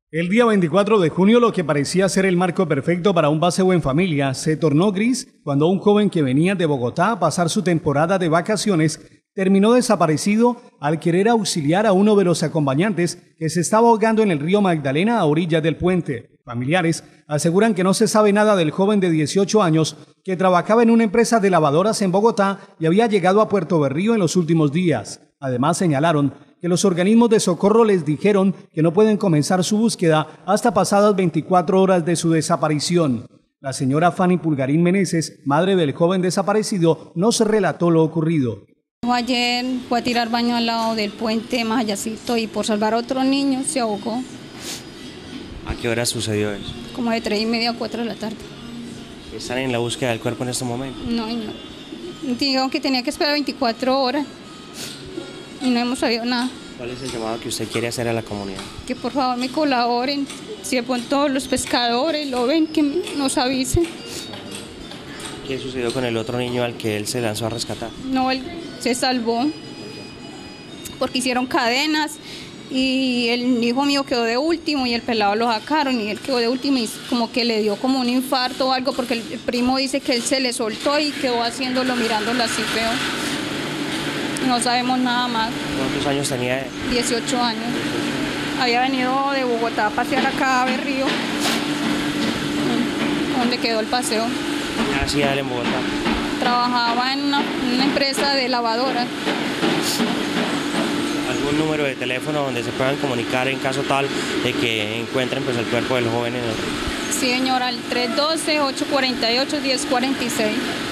El día 24 de junio, lo que parecía ser el marco perfecto para un paseo en familia, se tornó gris cuando un joven que venía de Bogotá a pasar su temporada de vacaciones terminó desaparecido al querer auxiliar a uno de los acompañantes que se estaba ahogando en el río Magdalena a orillas del puente. Familiares aseguran que no se sabe nada del joven de 18 años que trabajaba en una empresa de lavadoras en Bogotá y había llegado a Puerto Berrío en los últimos días. Además, señalaron que los organismos de socorro les dijeron que no pueden comenzar su búsqueda hasta pasadas 24 horas de su desaparición. La señora Fanny Pulgarín Meneses, madre del joven desaparecido, nos relató lo ocurrido. Ayer fue a tirar baño al lado del puente Majayacito y por salvar a otro niño se ahogó. ¿A qué hora sucedió eso? Como de 3:30 a 4 de la tarde. ¿Están en la búsqueda del cuerpo en este momento? No, señor. Digo que tenía que esperar 24 horas y no hemos sabido nada. ¿Cuál es el llamado que usted quiere hacer a la comunidad? Que por favor me colaboren, si de pronto los pescadores lo ven, que nos avisen. ¿Qué sucedió con el otro niño al que él se lanzó a rescatar? No, él se salvó porque hicieron cadenas y el hijo mío quedó de último y el pelado lo sacaron y él quedó de último y como que le dio como un infarto o algo porque el primo dice que él se le soltó y quedó haciéndolo, mirándolo así feo. No sabemos nada más. ¿Cuántos años tenía él? 18 años. Había venido de Bogotá a pasear acá a Berrío, donde quedó el paseo. ¿Qué hacía él en Bogotá? Trabajaba en una empresa de lavadoras. ¿Algún número de teléfono donde se puedan comunicar en caso tal de que encuentren pues, el cuerpo del joven en el río? Sí, señora, al 312-848-1046.